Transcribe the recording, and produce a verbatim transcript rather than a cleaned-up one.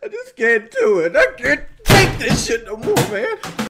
I just can't do it. I can't take this shit no more, man.